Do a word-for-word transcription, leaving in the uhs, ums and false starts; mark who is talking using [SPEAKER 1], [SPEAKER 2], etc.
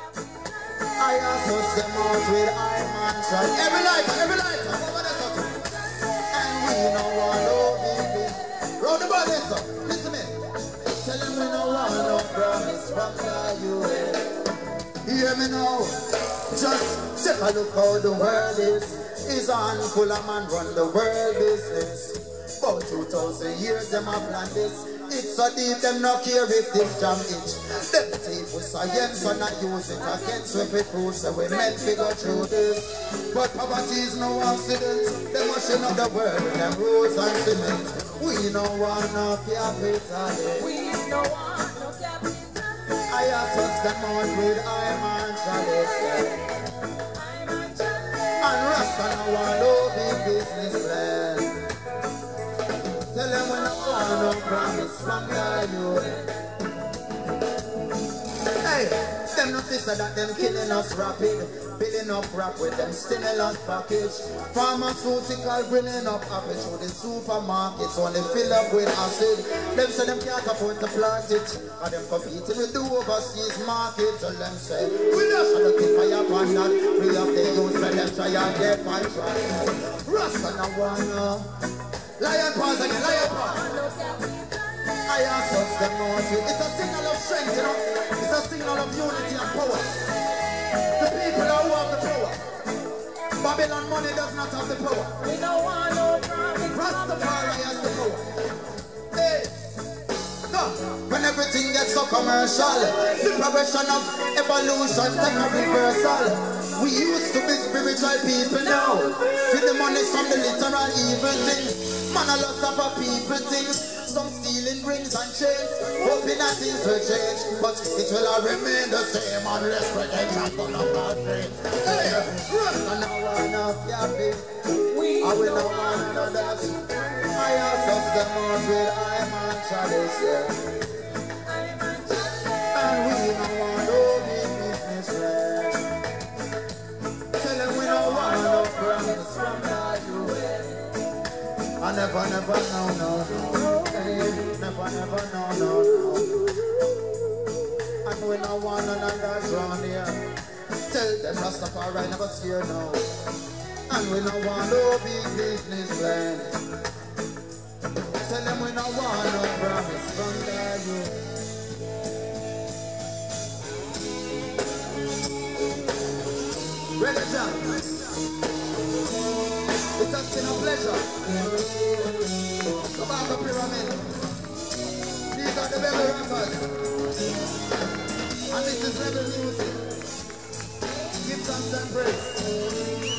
[SPEAKER 1] I associate them out with I mansion. Every lighter, every lighter, over there something. And we know one no baby. Round the body, sir. Listen to me. Tell them we no want no promise from the U S. Hear me now. Just take a look how the world is. Is a handful of man run the world business. About two thousand years them have planned this. It's so deep them not care if this jam itch. Them teeth with science and not use it against with it proof. So we meant to go through this. But poverty is no accident. They mashing up the world with them rules and cement. We no want no capital. We no want no capital. I associate them out with I'm on chalice. And Rasta no want no big business plan. Tell them we no want no promise from the U S. Hey, them no sister that them killing us rapid. Building up rap with them stimulus package. Pharmaceutical bringing up apple through the supermarkets. Only fill up with acid. Them say them can't afford to plant it. And them competing with the overseas market. Tell them say, we just shall keep fire upon that. Free up the youth, let them try and get contract. Rasta no wanna. Lion paws again, lion paws. I associate them out with. It's a signal of strength, you know. It's a signal of unity and power. The people who have the power. Babylon money does not have the power. We don't want no promise. Rastafari has the power. Hey, no. When everything gets so commercial, the progression of evolution take a reversal. We used to be spiritual people now. Feel the money from the literal evil things. Man, a lot of our people things. Some stealing rings and chains, hoping that things will change, but it will all remain the same unless redemption come up our faith. Hey, Rasta no want no happy. I will not want no that. I associate them out with I'm on chalice, yeah. And we don't want no big business plan. Tell them we don't want no promise from the U S. I never, never, no, no, no. Never, never, no, no, no. And we no want none of that round here. Tell them Rastafari never scared now. And we no want no big business plan. Tell them we no want no promise from the youth. Ready, John? It has been a pleasure. Come out the pyramid. These are the rebel rappers. And this is rebel music. Give thanks and praise.